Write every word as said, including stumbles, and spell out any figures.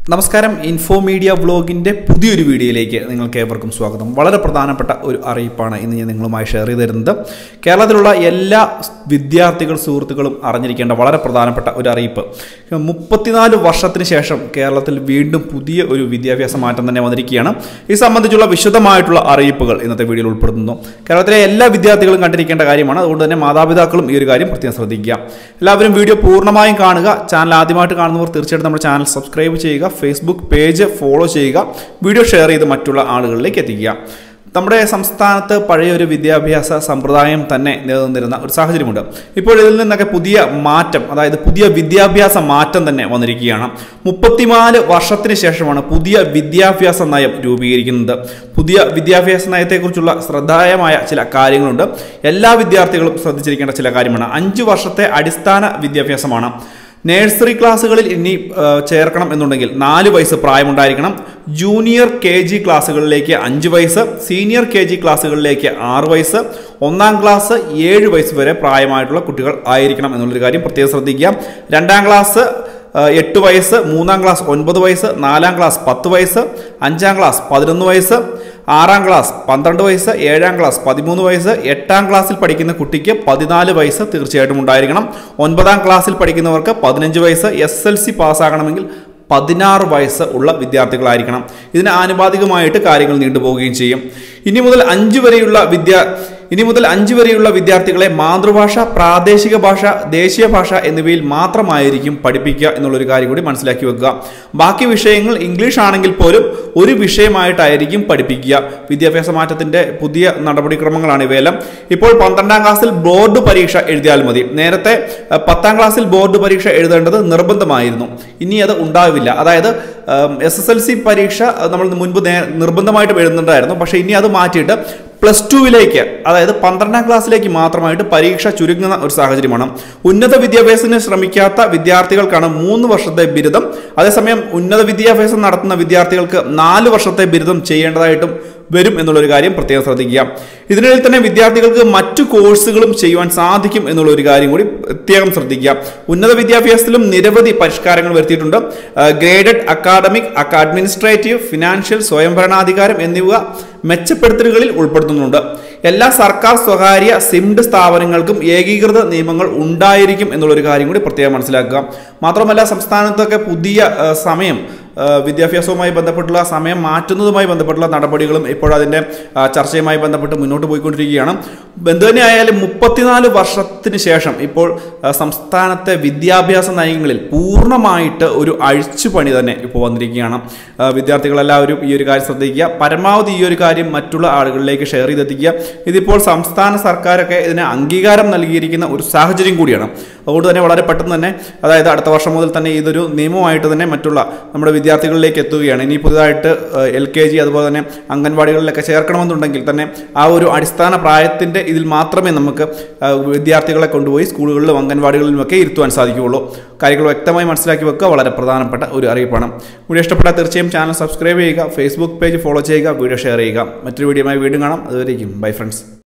നമസ്കാരം info media വ്ലോഗിൻ്റെ പുതിയൊരു വീഡിയോയിലേക്ക് നിങ്ങൾക്ക് ഏവർക്കും സ്വാഗതം. വളരെ പ്രധാനപ്പെട്ട ഒരു അറിയിപ്പാണ് ഇന്ന് ഞാൻ നിങ്ങളുമായി ഷെയർ ചെയ്ത് തരുന്നത്. കേരളത്തിലുള്ള എല്ലാ വിദ്യാർത്ഥികൾ സുഹൃത്തുക്കളും അറിഞ്ഞിരിക്കേണ്ട വളരെ പ്രധാനപ്പെട്ട ഒരു അറിയിപ്പ്. മുപ്പത്തിനാല് വർഷത്തിന് ശേഷം കേരളത്തിൽ വീണ്ടും പുതിയ ഒരു വിദ്യാഭ്യാസ മാറ്റം തന്നെ വന്നിരിക്കുകയാണ്. ഇത് സംബന്ധിച്ചുള്ള വിശദമായിട്ടുള്ള അറിയിപ്പുകൾ ഇന്നത്തെ വീഡിയോയിൽ ഉൾപ്പെടുത്തുന്നു. കേരളത്തിലെ എല്ലാ വിദ്യാർത്ഥികളും കണ്ടിരിക്കേണ്ട കാര്യമാണ്. അതുകൊണ്ട് തന്നെ മാതാപിതാക്കളും ഈ ഒരു കാര്യം പ്രത്യേകം ശ്രദ്ധിക്കുക. എല്ലാവരും വീഡിയോ പൂർണ്ണമായും കാണുക. ചാനൽ ആദ്യമായിട്ട് കാണുന്നവർ തീർച്ചയായിട്ടും നമ്മുടെ ചാനൽ സബ്സ്ക്രൈബ് ചെയ്യുക. ഫേസ്ബുക്ക് പേജ് ഫോളോ ചെയ്യുക. വീഡിയോ ഷെയർ ചെയ്ത് മറ്റുള്ള ആളുകളിലേക്ക് എത്തിക്കുക. നമ്മുടെ സംസ്ഥാനത്ത് പഴയൊരു വിദ്യാഭ്യാസ സമ്പ്രദായം തന്നെ നിലനിന്നിരുന്ന ഒരു സാഹചര്യമുണ്ട്. ഇപ്പോൾ ഇതിൽ നിന്നൊക്കെ പുതിയ മാറ്റം, അതായത് പുതിയ വിദ്യാഭ്യാസ മാറ്റം തന്നെ വന്നിരിക്കുകയാണ്. മുപ്പത്തിനാല് വർഷത്തിന് ശേഷമാണ് പുതിയ വിദ്യാഭ്യാസ നയം രൂപീകരിക്കുന്നത്. പുതിയ വിദ്യാഭ്യാസ നയത്തെക്കുറിച്ചുള്ള ശ്രദ്ധേയമായ ചില കാര്യങ്ങളുണ്ട്. എല്ലാ വിദ്യാർത്ഥികളും ശ്രദ്ധിച്ചിരിക്കേണ്ട ചില കാര്യമാണ്. അഞ്ച് വർഷത്തെ അടിസ്ഥാന വിദ്യാഭ്യാസമാണ്. നഴ്സറി ക്ലാസ്സുകളിൽ ഇനി ചേർക്കണം എന്നുണ്ടെങ്കിൽ നാല് വയസ്സ് പ്രായമുണ്ടായിരിക്കണം. ജൂനിയർ കെ ജി ക്ലാസ്സുകളിലേക്ക് അഞ്ച് വയസ്സ്, സീനിയർ കെ ജി ക്ലാസ്സുകളിലേക്ക് ആറ് വയസ്സ്, ഒന്നാം ക്ലാസ് ഏഴ് വയസ്സ് വരെ പ്രായമായിട്ടുള്ള കുട്ടികൾ ആയിരിക്കണം എന്നുള്ളൊരു കാര്യം പ്രത്യേകം ശ്രദ്ധിക്കുക. രണ്ടാം ക്ലാസ് എട്ട് വയസ്സ്, മൂന്നാം ക്ലാസ് ഒൻപത് വയസ്സ്, നാലാം ക്ലാസ് പത്ത് വയസ്സ്, അഞ്ചാം ക്ലാസ് പതിനൊന്ന് വയസ്സ്, ആറാം ക്ലാസ് പന്ത്രണ്ട് വയസ്സ്, ഏഴാം ക്ലാസ് പതിമൂന്ന് വയസ്സ്, എട്ടാം ക്ലാസ്സിൽ പഠിക്കുന്ന കുട്ടിക്ക് പതിനാല് വയസ്സ് തീർച്ചയായിട്ടും ഉണ്ടായിരിക്കണം. ഒൻപതാം ക്ലാസ്സിൽ പഠിക്കുന്നവർക്ക് പതിനഞ്ച് വയസ്സ്, എസ് എൽ സി പാസ്സാകണമെങ്കിൽ പതിനാറ് വയസ്സ് ഉള്ള വിദ്യാർത്ഥികളായിരിക്കണം. ഇതിന് ആനുപാതികമായിട്ട് കാര്യങ്ങൾ നീണ്ടുപോവുകയും ചെയ്യും. ഇനി മുതൽ അഞ്ച് വരെയുള്ള വിദ്യാ ഇനി മുതൽ അഞ്ച് വരെയുള്ള വിദ്യാർത്ഥികളെ മാതൃഭാഷ, പ്രാദേശിക ഭാഷ, ദേശീയ ഭാഷ എന്നിവയിൽ മാത്രമായിരിക്കും പഠിപ്പിക്കുക എന്നുള്ളൊരു കാര്യം കൂടി മനസ്സിലാക്കി വെക്കുക. ബാക്കി വിഷയങ്ങൾ ഇംഗ്ലീഷ് ആണെങ്കിൽ പോലും ഒരു വിഷയമായിട്ടായിരിക്കും പഠിപ്പിക്കുക. വിദ്യാഭ്യാസ മാറ്റത്തിന്റെ പുതിയ നടപടിക്രമങ്ങളാണ് ഇവയെല്ലാം. ഇപ്പോൾ പന്ത്രണ്ടാം ക്ലാസ്സിൽ ബോർഡ് പരീക്ഷ എഴുതിയാൽ മതി. നേരത്തെ പത്താം ക്ലാസ്സിൽ ബോർഡ് പരീക്ഷ എഴുതേണ്ടത് നിർബന്ധമായിരുന്നു. ഇനി അത് ഉണ്ടാവില്ല. അതായത് എസ് എസ് എൽ സി പരീക്ഷ നമ്മൾ മുൻപ് നിർബന്ധമായിട്ട് എഴുതുന്നുണ്ടായിരുന്നു. പക്ഷേ ഇനി അത് മാറ്റിയിട്ട് പ്ലസ് ടുവിലേക്ക്, അതായത് പന്ത്രണ്ടാം ക്ലാസ്സിലേക്ക് മാത്രമായിട്ട് പരീക്ഷ ചുരുങ്ങുന്ന ഒരു സാഹചര്യമാണ്. ഉന്നത വിദ്യാഭ്യാസത്തിന് ശ്രമിക്കാത്ത വിദ്യാർത്ഥികൾക്കാണ് മൂന്ന് വർഷത്തെ ബിരുദം. അതേസമയം ഉന്നത വിദ്യാഭ്യാസം നടത്തുന്ന വിദ്യാർത്ഥികൾക്ക് നാല് വർഷത്തെ ബിരുദം ചെയ്യേണ്ടതായിട്ടും വരും എന്നുള്ളൊരു കാര്യം പ്രത്യേകം ശ്രദ്ധിക്കുക. ഇതിനിടയിൽ തന്നെ വിദ്യാർത്ഥികൾക്ക് മറ്റു കോഴ്സുകളും ചെയ്യുവാൻ സാധിക്കും എന്നുള്ളൊരു കാര്യം കൂടി പ്രത്യേകം ശ്രദ്ധിക്കുക. ഉന്നത വിദ്യാഭ്യാസത്തിലും നിരവധി പരിഷ്കാരങ്ങൾ വരുത്തിയിട്ടുണ്ട്. ഗ്രേഡഡ് അക്കാഡമിക്, അഡ്മിനിസ്ട്രേറ്റീവ്, ഫിനാൻഷ്യൽ, സ്വയംഭരണാധികാരം എന്നിവ മെച്ചപ്പെടുത്തലുകളിൽ ഉൾപ്പെടുത്തുന്നുണ്ട്. എല്ലാ സർക്കാർ, സ്വകാര്യ, സിംഡ് സ്ഥാപനങ്ങൾക്കും ഏകീകൃത നിയമങ്ങൾ ഉണ്ടായിരിക്കും എന്നുള്ളൊരു കാര്യം കൂടി പ്രത്യേകം മനസ്സിലാക്കുക. മാത്രമല്ല, സംസ്ഥാനത്തൊക്കെ പുതിയ സമയം വിദ്യാഭ്യാസവുമായി ബന്ധപ്പെട്ടുള്ള സമയം മാറ്റുന്നതുമായി ബന്ധപ്പെട്ടുള്ള നടപടികളും ഇപ്പോൾ അതിൻ്റെ ചർച്ചയുമായി ബന്ധപ്പെട്ട് മുന്നോട്ട് പോയിക്കൊണ്ടിരിക്കുകയാണ്. എന്തുതന്നെയായാലും മുപ്പത്തിനാല് വർഷത്തിന് ശേഷം ഇപ്പോൾ സംസ്ഥാനത്തെ വിദ്യാഭ്യാസ നയങ്ങളിൽ പൂർണ്ണമായിട്ട് ഒരു അഴിച്ചുപണി തന്നെ ഇപ്പോൾ വന്നിരിക്കുകയാണ്. വിദ്യാർത്ഥികളെല്ലാവരും ഈ ഒരു കാര്യം ശ്രദ്ധിക്കുക. പരമാവധി ഈ ഒരു കാര്യം മറ്റുള്ള ആളുകളിലേക്ക് ഷെയർ ചെയ്തെത്തിക്കുക. ഇതിപ്പോൾ സംസ്ഥാന സർക്കാരൊക്കെ ഇതിന് അംഗീകാരം നൽകിയിരിക്കുന്ന ഒരു സാഹചര്യം കൂടിയാണ്. അതുകൊണ്ട് തന്നെ വളരെ പെട്ടെന്ന് തന്നെ, അതായത് അടുത്ത വർഷം മുതൽ തന്നെ ഇതൊരു നിയമമായിട്ട് തന്നെ മറ്റുള്ള നമ്മുടെ വിദ്യാർത്ഥികളിലേക്ക് എത്തുകയാണ്. ഇനി പുതുതായിട്ട് എൽ കെ ജി അതുപോലെ തന്നെ അംഗൻവാടികളിലൊക്കെ ചേർക്കണമെന്നുണ്ടെങ്കിൽ തന്നെ ആ ഒരു അടിസ്ഥാന പ്രായത്തിൻ്റെ ഇതിൽ മാത്രമേ നമുക്ക് വിദ്യാർത്ഥികളെ കൊണ്ടുപോയി സ്കൂളുകളിലും അംഗൻവാടികളിലുമൊക്കെ ഇരുത്തുവാൻ സാധിക്കുകയുള്ളൂ. കാര്യങ്ങൾ വ്യക്തമായി മനസ്സിലാക്കി വെക്കുക. വളരെ പ്രധാനപ്പെട്ട ഒരു അറിയിപ്പാണ്. വീഡിയോ ഇഷ്ടപ്പെട്ടാൽ തീർച്ചയായും ചാനൽ സബ്സ്ക്രൈബ് ചെയ്യുക. ഫേസ്ബുക്ക് പേജ് ഫോളോ ചെയ്യുക. വീഡിയോ ഷെയർ ചെയ്യുക. മറ്റൊരു വീഡിയോയുമായി വീണ്ടും കാണാം. അതുവരേക്കും ബൈ ഫ്രണ്ട്സ്.